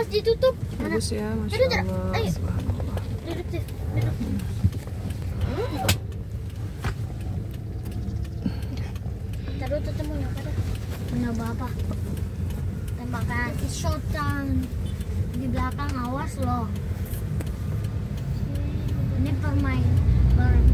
pas ditutup. Bagus ya, Masya Aduh, Dra. Allah. Ayo. Subhanallah. Duduk deh, duduk. Taruh tutup muna pada. Ano ba? Tembakan shotgun di belakang, awas loh. Ini permain